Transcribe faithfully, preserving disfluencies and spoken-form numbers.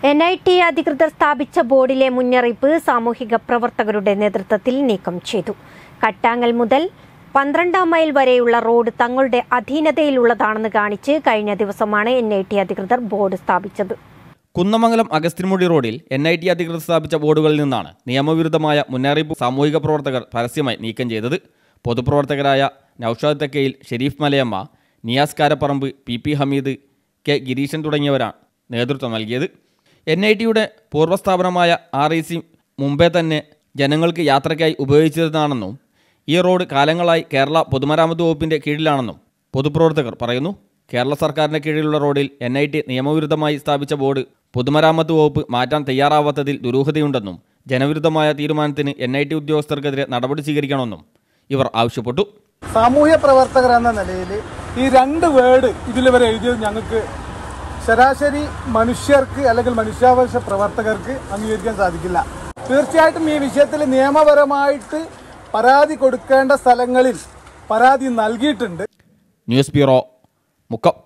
N I T അധികൃതർ സ്ഥാപിച്ച ബോർഡിലെ മുന്നറിയിപ്പ് സാമൂഹിക പ്രവർത്തകരുടെ നേതൃത്വത്തിൽ നീക്കം ചെയ്തു. കട്ടാങ്ങൽ മുതൽ പന്ത്രണ്ടാം മൈൽ വരെയുള്ള റോഡ് തങ്ങളുടെ അധീനതയിലുള്ളതാണെന്ന് കാണിച്ച് കഴിഞ്ഞ ദിവസമാണ് എൻ ഐ ടി അധികൃതർ ബോർഡ് സ്ഥാപിച്ചത്. കുന്നമംഗലം അഗസ്ത്യൻമുടി റോഡിൽ എൻ ഐ ടി അധികൃതർ സ്ഥാപിച്ച ബോർഡുകളിൽ നിന്നാണ് നിയമവിരുദ്ധമായ മുന്നറിയിപ്പ് സാമൂഹിക പ്രവർത്തകർ പരസ്യമായി നീക്കം ചെയ്തത്. പൊതുപ്രവർത്തകരായ Naushad Thekkayil, Sherif Malayamma, Niyas Karaparamba, P P Hameed, K Gireeshan തുടങ്ങിയവരാണ് നേതൃത്വം നൽകിയത്. എൻ ഐ ടിയുടെ പൂർവ്വസ്ഥാപനമായ ആർ ഇ സി മുമ്പേ തന്നെ ജനങ്ങൾക്ക് യാത്രയ്ക്കായി ഉപയോഗിച്ചിരുന്നതാണെന്നും ഈ റോഡ് കാലങ്ങളായി കേരള പൊതുമരാമത്ത് വകുപ്പിൻ്റെ കീഴിലാണെന്നും പൊതുപ്രവർത്തകർ പറയുന്നു. കേരള സർക്കാരിൻ്റെ കീഴിലുള്ള റോഡിൽ എൻ ഐ ടി നിയമവിരുദ്ധമായി സ്ഥാപിച്ച ബോർഡ് പൊതുമരാമത്ത് വകുപ്പ് മാറ്റാൻ തയ്യാറാവാത്തതിൽ ദുരൂഹതയുണ്ടെന്നും ജനവിരുദ്ധമായ തീരുമാനത്തിന് എൻ ഐ ടി ഉദ്യോഗസ്ഥർക്കെതിരെ നടപടി സ്വീകരിക്കണമെന്നും ഇവർ ആവശ്യപ്പെട്ടു. സാമൂഹ്യ പ്രവർത്തകർ എന്ന നിലയിൽ ഈ രണ്ട് വേർഡ് ഇതിൽ വരെ എഴുതിയത് ഞങ്ങൾക്ക് ശരാശരി മനുഷ്യർക്ക് അല്ലെങ്കിൽ മനുഷ്യാവകാശ പ്രവർത്തകർക്ക് അംഗീകരിക്കാൻ സാധിക്കില്ല. തീർച്ചയായിട്ടും ഈ വിഷയത്തിൽ നിയമപരമായിട്ട് പരാതി കൊടുക്കേണ്ട സ്ഥലങ്ങളിൽ പരാതി നൽകിയിട്ടുണ്ട്. News bureau, Mukkam.